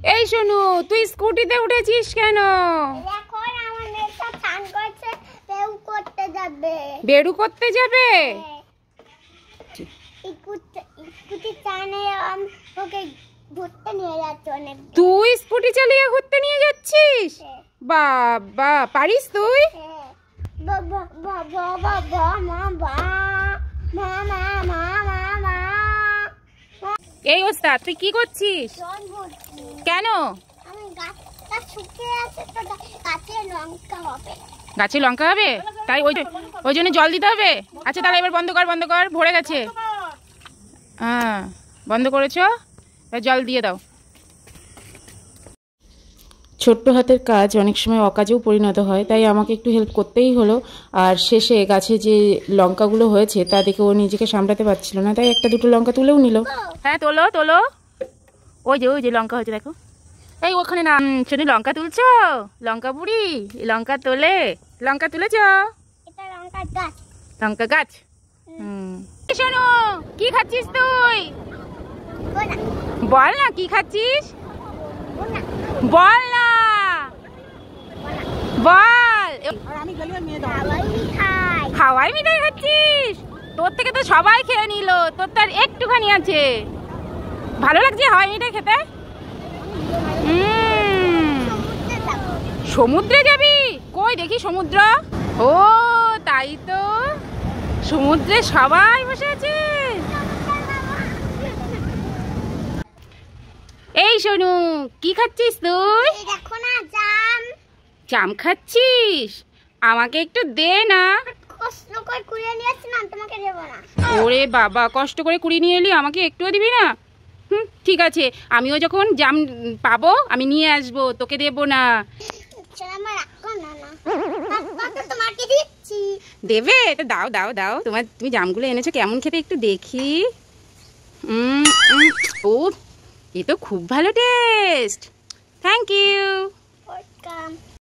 এই শোনো, তুই স্কুটিতে উঠেছিস কেন? এখন আমার মেয়েটা স্নান করছে, বেরু করতে যাবে। বেরু করতে যাবে? স্কুটি চালানে ওকে ঘুরতে নিয়ে যাচ্ছে অনেক। তুই স্কুটি চালিয়ে ঘুরতে নিয়ে যাচ্ছিস? বাবা, পারিস তুই? বাবা বাবা বাবা মা মা মা মা মা মা। এই ওস্তাদ, তুই কি করছিস? কেন? আমি গাছটা শুকিয়ে আছে তো গাছে লঙ্কা হবে। গাছে লঙ্কা হবে? তাই ওই জন্য জল দিতে হবে। আচ্ছা তাহলে এবার বন্ধ কর, ভরে গেছে। হ্যাঁ, বন্ধ করেছো, জল দিয়ে দাও। ছোট্ট হাতের কাজ অনেক সময় অকাজেও পরিণত হয়, তাই আমাকে একটু হেল্প করতেই হলো। আর শেষে গাছে যে লঙ্কাগুলো হয়েছে তা দেখে ও নিজেকে সামলাতে পারছিল না, তাই একটা দুটো লঙ্কা তুলেও নিল। হ্যাঁ, তোলো। ওই যে লঙ্কা হয়েছে দেখো। এই ওখানে না, শুনি লঙ্কা তুলছো? লঙ্কা বুড়ি লঙ্কা তুলেছ? এটা লঙ্কা গাছ। লঙ্কা গাছ। শোনো, কি খাচ্ছিস তুই? বল না কি খাচ্ছিস, বল না, বল। খাওয়াই মিঠাই খাচ্ছিস? তোর থেকে তো সবাই খেয়ে নিল, তোর তো আর একটুখানি আছে। ভালো লাগছে হাওয়াই মিঠাই খেতে? সমুদ্রে যাবি? কই দেখি সমুদ্র। ও তাই তো, সমুদ্রে সবাই বসে আছে। এই শোনু, কি খাচ্ছিস তুই? দেখো না, জাম খাচ্ছিস? আমাকে একটু দে না। কষ্ট করে কুড়িয়ে নিয়ে আসছি না, তোমাকে দেবো না। ওরে বাবা, কষ্ট করে কুড়িয়ে নিয়ে এলি, আমাকে একটুও দিবি না? ঠিক আছে, আমিও যখন জাম পাবো আমি নিয়ে আসবো, তোকে দেবো না। দেবে? দাও। তুমি জামগুলো এনেছো, কেমন খেতে একটু দেখি। ও, এ তো খুব ভালো টেস্ট। Thank you.